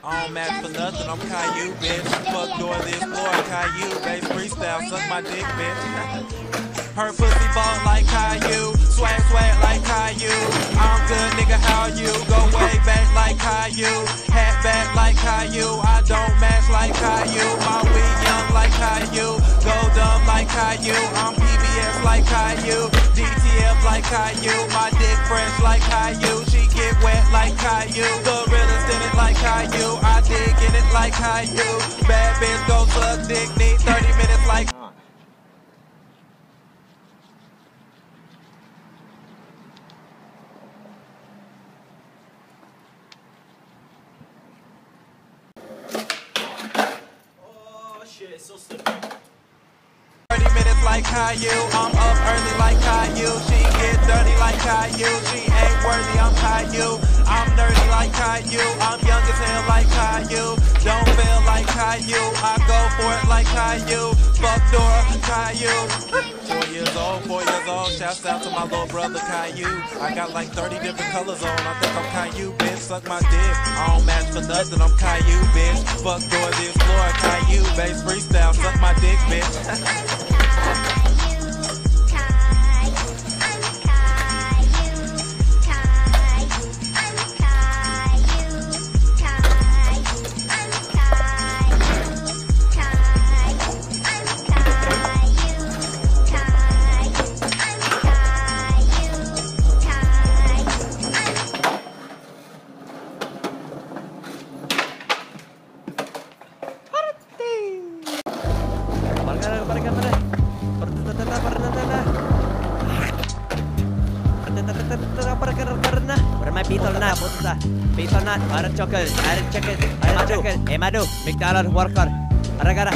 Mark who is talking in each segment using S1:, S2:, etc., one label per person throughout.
S1: I don't match for nothing, I'm Caillou, bitch. Fuck door this floor, Caillou, bass freestyle, suck my dick, bitch. Her pussy ball like Caillou, swag like Caillou. I'm good, nigga, how you? Go way back like Caillou, hat back like Caillou. I don't match like Caillou, my weed young like Caillou, go dumb like Caillou. I'm PBS like Caillou, DTF like Caillou. My dick fresh like Caillou, she get wet like Caillou. The realest in it like Caillou, I dig in it like Caillou. Bad bitch go suck dick, need 30 minutes like.
S2: So simple.
S1: 30 minutes like Caillou, I'm up early like Caillou. She get dirty like Caillou, she ain't worthy, I'm Caillou. I'm nerdy like Caillou, I'm young as hell like Caillou. Don't fail like Caillou, I go for it like Caillou. Fuck Dora, Caillou. 4 years old, shouts out to my little brother Caillou. I got like 30 different colors on, I think I'm Caillou, bitch. Suck my dick, I don't match for nothing, I'm Caillou, bitch. Fuck Dora this floor, Caillou, bass freestyle, suck my dick, bitch.
S2: Beetle nut, air chocolate, madu, McDonald's worker, aragara,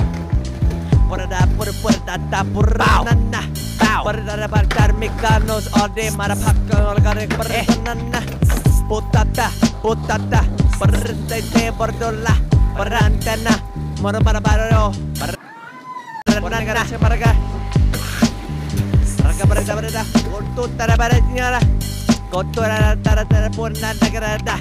S2: purda, purnana, purda bakar McDonald's all day, marapaka, orgare, purnana, putata, purda, bordola, purantana, morabaro, purnana, separaga, raga, urtu tarabaranyara, kotora, purnana, garada.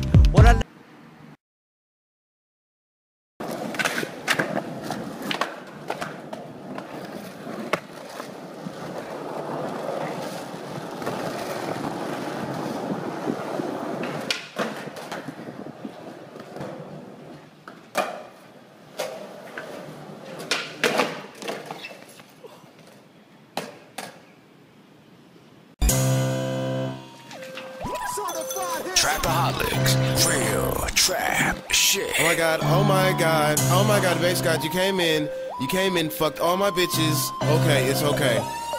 S3: Trapaholics, real trap shit.
S4: Oh my god, Bass God, you came in, fucked all my bitches. Okay, it's okay.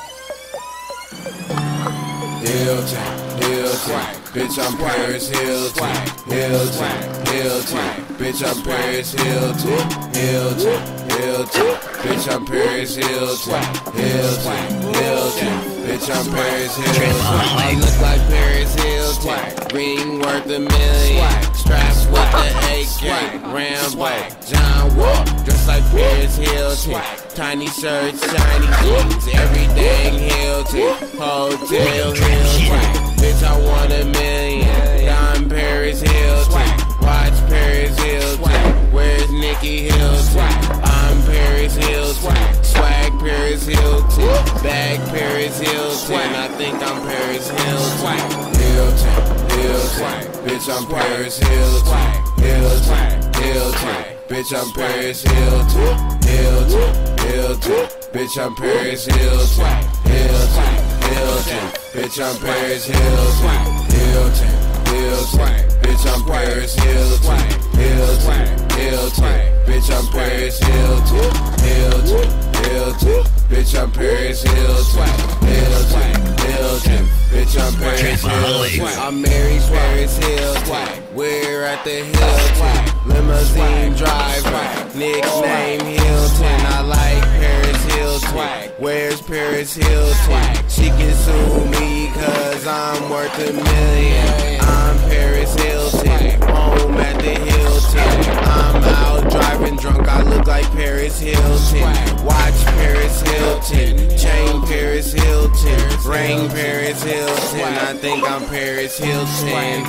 S4: Hilton, bitch, I'm Paris Hilton. Bitch, I'm Paris Hilton. Bitch, I'm Paris Hilton. Bitch, I'm Paris Hilton. I look like Paris Hilton. Ring worth $1 million. Straps with the AK. Rambo, John Wall, dressed like Paris Hilton. Tiny shirts, shiny jeans, everything Hilton. Hotel Hilton. Bitch, I want $1 million. I'm Paris Hilton. Watch Paris Hilton. Where's Nikki Hilton? I'm Paris Hilton. Swag Paris Hilton. Bag Paris Hilton. I think I'm Paris Hilton. Bitch, I'm Paris Hilton. Bitch, I'm Paris Hilton. Bitch, I'm Paris Hilton. Bitch, I'm Paris Hilton. Bitch, I'm Paris Hilton. Bitch, I'm Paris Hilton. Bitch, I'm Paris Hilton. Bitch, I'm Paris Hilton. I'm Mary's Paris Hilton. We're at the Hilton. Limousine driver. Nickname Hilton. I like Paris Hilton. Where's Paris Hilton? She can sue me cause I'm worth $1 million. I'm Paris Hilton. Home at the Hilton. I'm out driving drunk. I look like Paris Hilton. Watch Paris Hilton. Chain Paris Hilton. Rain ring Paris Hilton. I think I'm Paris Hilton.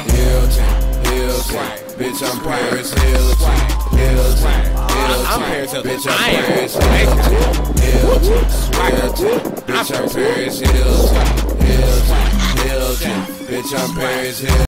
S4: Bitch, I'm Paris Hilton. I'm Paris Hilton. Bitch, I'm Paris Hilton. Bitch, I'm Paris Hilton. Bitch, I'm Paris Hilton.